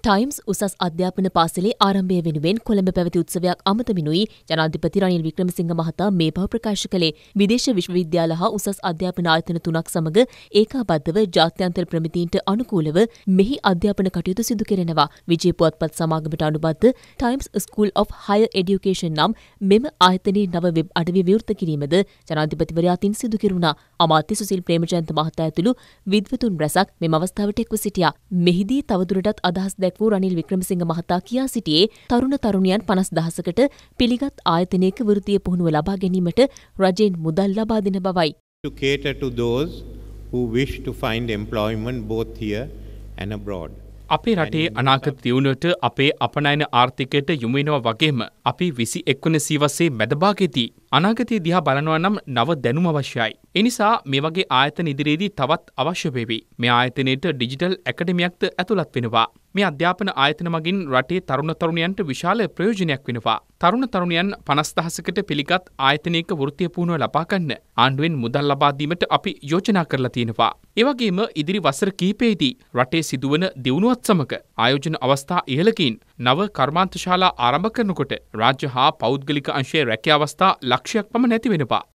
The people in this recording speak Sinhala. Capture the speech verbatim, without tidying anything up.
ටයිම්ස් උසස් අධ්‍යාපන පාසලේ ආරම්භය වෙනුවෙන් කොළඹ පැවති උත්සවයක් අමතමිනුයි ජනාධිපති රනිල් වික්‍රමසිංහ මහතා මේ බව ප්‍රකාශ කළේ. විදේශ විශ්වවිද්‍යාල හා උසස් අධ්‍යාපන ආයතන තුනක් සමග ඒකාබද්ධව ජාත්‍යන්තර ප්‍රමිතීන්ට අනුකූලව මෙහි අධ්‍යාපන කටයුතු සිදු කෙරෙනවා. විජය පුවත්පත් සමාගමට අනුබද්ධ Times School of Higher Education නම් මෙම ආයතනයේ නව වෙබ් අඩවිය විවෘත කිරීමද ජනාධිපතිවරයා තින් සිදු කෙරුණා. අමාත්‍ය සුසිල් ප්‍රේමජයන්ත මහතා ඇතුළු විද්වතුන් රැසක් මෙම අවස්ථාවට එක්ව සිටියා. මෙහිදී තවදුරටත් අදහස් දැක්වූ රනිල් වික්‍රමසිංහ මහතා කියා සිටියේ තරුණ තරුණියන් පනස් දහසකට පිළිගත් ආයතනයක වෘත්තීය පුහුණුව ලබා ගැනීමට රජයෙන් මුදල් ලබා දෙන බවයි. To cater to those who wish to find employment both here and abroad. අපේ රටේ අනාගත දියුණුවට අපේ අපනයන ආර්ථිකයට යොමු වෙනවා වගේම අපි විසි එක් වන සියවසේ මැදභාගයේදී අනාගතය දිහා බලනවා නම් නව දැනුම අවශ්‍යයි. ඒ නිසා මේ වගේ ආයතන ඉදිරියේදී තවත් අවශ්‍ය වේවි. මේ ආයතනයේට ඩිජිටල් ඇකඩමියක්ද ඇතුළත් වෙනවා. මේ අධ්‍යාපන ආයතන මගින් රටේ තරුණ තරුණියන්ට විශාල ප්‍රයෝජනයක් වෙනවා. තරුණ තරුණියන් පනස් දහසකට පිළිගත් ආයතනයක වෘත්තීය පුහුණුව ලබා ගන්න ආණ්ඩුවෙන් මුදල් ලබා දීමට අපි යෝජනා කරලා තියෙනවා. ඒ වගේම ඉදිරි වසර කිහිපෙහිදී රටේ සිදුවන දියුණුවත් සමග ආයෝජන අවස්ථා ඉහළකින් නව කර්මාන්තශාලා ආරම්භ කරනකොට රාජ්‍ය හා පෞද්ගලික අංශයේ රැකියා අවස්ථා ලක්ෂයක් පමණ නැති වෙනවා.